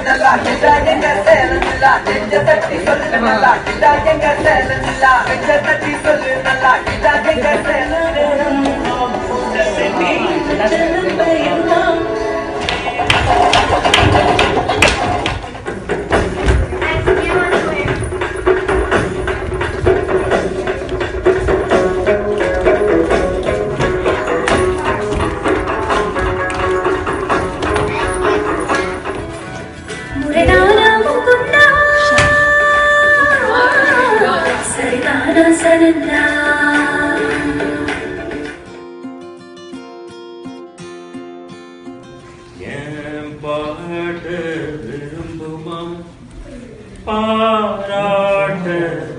நல்லா கிட்டா எங்க சேலம் இல்லா நெஞ்ச தட்டி சொல்லு நல்லா கிட்டா எங்க சேலம் இல்லா நெஞ்ச தட்டி சொல்லு நல்லா கிட்டா எங்க சேலம் பாராட்டு